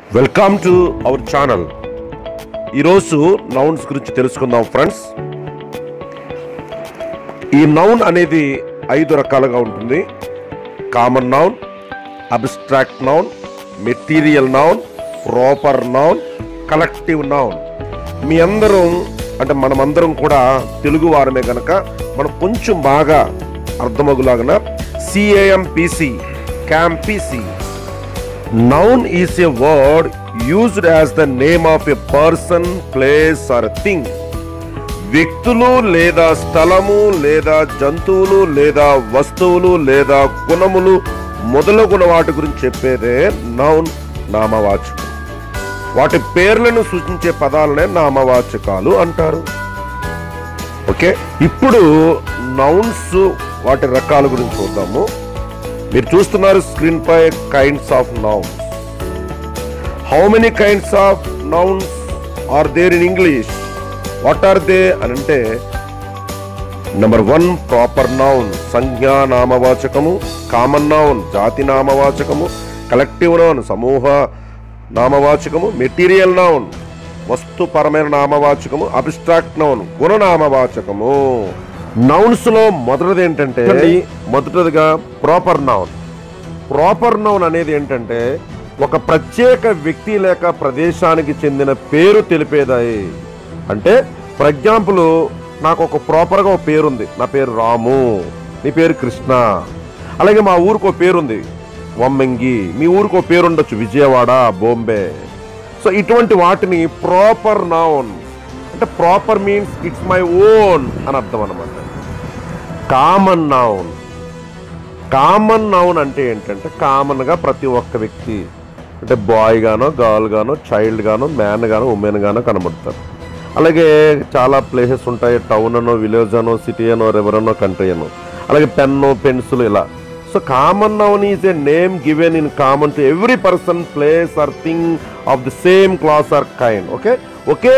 Welcome to our channel. ఈరోజు nouns గురించి తెలుసుకుందాం ఫ్రెండ్స్. ఈ నౌన్ అనేది 5 రకాలుగా ఉంటుంది. Common noun, abstract noun, material noun, proper noun, collective noun. మీ అందరం అంటే మనమందరం కూడా తెలుగు వారమే కనుక మనం కొంచెం బాగా అర్థమగులాగా CAMPC క్యాంపీసీ. Noun is a word used as the name of a person, place or thing. వ్యక్తులు లేదా స్థలము లేదా జంతువులు లేదా వస్తువులు లేదా గుణములు మొదలగున వాటి గురించి చెప్పేదే నౌన్, నామవాచకం. వాటి పేర్లను సూచించే పదాలనే నామవాచకాలు అంటారు. ఓకే, ఇప్పుడు నౌన్స్ వాటి రకాల గురించి చూద్దాము. మీరు చూస్తున్నారు స్క్రీన్ పై kinds of nouns. How many kinds of nouns are there in English? What are they అని అంటే, నెంబర్ 1 ప్రాపర్ నౌన్, సంజ్ఞా నామవాచకము. కామన్ నౌన్, జాతి నామవాచకము. కలెక్టివ్ నౌన్, సమూహ నామవాచకము. మెటీరియల్ నౌన్, వస్తుపరమైన నామవాచకము. అబ్స్ట్రాక్ట్ నౌన్, గుణనామవాచకము. నౌన్స్ లో మొదటిది ఏంటంటే, మొదటిదిగా ప్రాపర్ నౌన్. ప్రాపర్ నౌన్ అనేది ఏంటంటే ఒక ప్రత్యేక వ్యక్తి లేక ప్రదేశానికి చెందిన పేరు తెలిపేదాయి. అంటే ఫర్ ఎగ్జాంపుల్, నాకు ఒక ప్రాపర్గా ఒక పేరు ఉంది. నా పేరు రాము, నీ పేరు కృష్ణ. అలాగే మా ఊరికి ఒక పేరు ఉంది, వమ్మంగి. మీ ఊరికి ఒక పేరు ఉండొచ్చు, విజయవాడ, బాంబే. సో ఇటువంటి వాటిని ప్రాపర్ నౌన్ అంటే, proper means it's my own అని అర్థం అనమాట. కామన్ నౌన్, కామన్ నౌన్ అంటే ఏంటంటే కామన్గా ప్రతి ఒక్క వ్యక్తి అంటే బాయ్ గానో గర్ల్ గానో చైల్డ్ గానో మ్యాన్ గానో ఉమెన్ గానో కనబడతారు. అలాగే చాలా ప్లేసెస్ ఉంటాయి, టౌన్ అనో విలేజ్ అనో సిటీ అనో రివర్ అనో కంట్రీ అనో. అలాగే పెన్ను పెన్సిల్ ఇలా. So common noun is a name given in common to every person, place or thing of the same class or kind. Okay, ఒకే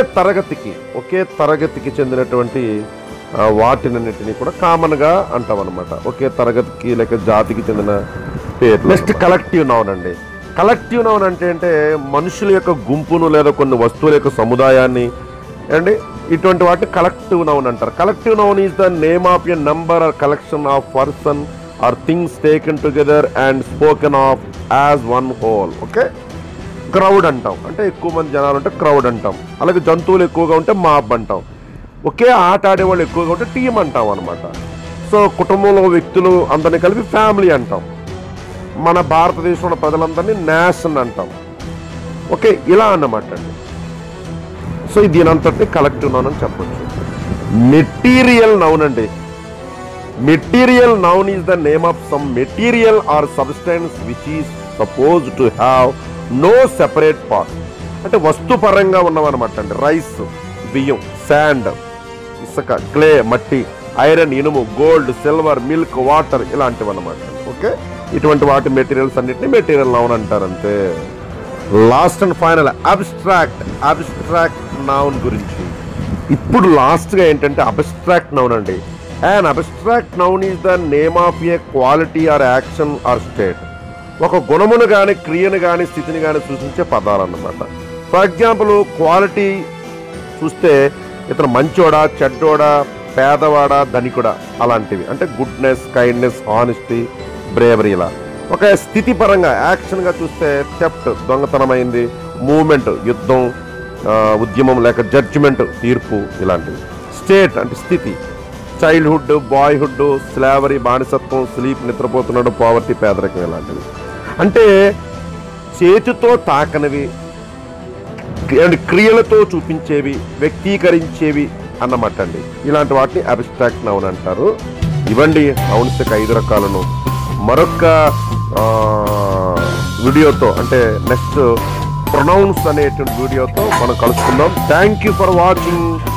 తరగతికి చెందినటువంటి వాటినన్నిటినీ కూడా కామన్గా అంటాం అనమాట. ఒకే తరగతికి లేక జాతికి చెందిన పేరు. నెక్స్ట్ కలెక్టివ్ నౌన్ అండి. కలెక్టివ్ నౌన్ అంటే మనుషుల యొక్క గుంపును లేదా కొన్ని వస్తువుల యొక్క సముదాయాన్ని అండి, ఇటువంటి వాటిని కలెక్టివ్ నౌన్ అంటారు. Collective noun is the name of a number or collection of person or things taken together and spoken of as one whole. Okay, crowd అంటాం అంటే ఎక్కువ మంది జనాలు ఉంటే క్రౌడ్ అంటాం. అలాగే జంతువులు ఎక్కువగా ఉంటే మాబ్ అంటాం. ఒకే ఆట ఆడేవాళ్ళు ఎక్కువగా ఉంటే టీం అంటాం అనమాట. సో కుటుంబంలో వ్యక్తులు అందరినీ కలిపి ఫ్యామిలీ అంటాం. మన భారతదేశంలో ప్రజలందరినీ నేషన్ అంటాం. ఓకే, ఇలా అన్నమాట అండి. సో దీనంతటిని కలెక్టివ్ నౌన్ అని చెప్పొచ్చు. మెటీరియల్ నౌన్ అండి. Material noun is the name of some material or substance which is supposed to have no separate part. అంటే వస్తుపరంగా ఉన్నవన్నమాట అండి. రైస్, బియ్యం, శాండ్, ఇసుక, క్లే, మట్టి, ఐరన్, ఇనుము, గోల్డ్, సిల్వర్, మిల్క్, వాటర్, ఇలాంటివి అన్నమాట. ఓకే, ఇటువంటి వాటి మెటీరియల్స్ అన్నిటిని మెటీరియల్ నౌన్ అంటారు అంతే. Last and final abstract noun గురించి. ఇప్పుడు లాస్ట్గా ఏంటంటే అబ్స్ట్రాక్ట్ నౌన్ అండి. And abstract noun is the name of a quality or action or state. ఒక గుణమును కానీ క్రియను కానీ స్థితిని కానీ సూచించే పదాలు అన్నమాట. ఫర్ ఎగ్జాంపుల్, క్వాలిటీ చూస్తే ఇతను మంచోడా, చెడ్డోడా, పేదవాడా, ధనికుడా, అలాంటివి. అంటే గుడ్నెస్, కైండ్నెస్, హానెస్టీ, బ్రేవరీ, ఇలా. ఒక స్థితి పరంగా యాక్షన్గా చూస్తే థెఫ్ట్, దొంగతనమైంది. మూవ్మెంట్, యుద్ధం, ఉద్యమం లేక జడ్జిమెంట్, తీర్పు, ఇలాంటివి. స్టేట్ అంటే స్థితి, చైల్డ్హుడ్, బాయ్హుడ్, స్లావరీ, బానిసత్వం, స్లీప్, నిద్రపోతున్నాడు, పావర్టీ, పేదరికం, ఇలాంటివి. అంటే చేతితో తాకనివి, క్రియలతో చూపించేవి, వ్యక్తీకరించేవి అన్నమాట అండి. ఇలాంటి వాటిని అబ్స్ట్రాక్ట్ నౌన్ అంటారు. ఇవ్వండి నౌన్స్ యొక్క 5 రకాలను. మరొక వీడియోతో అంటే నెక్స్ట్ ప్రొనౌన్స్ అనేటువంటి వీడియోతో మనం కలుసుకుందాం. Thank you for watching.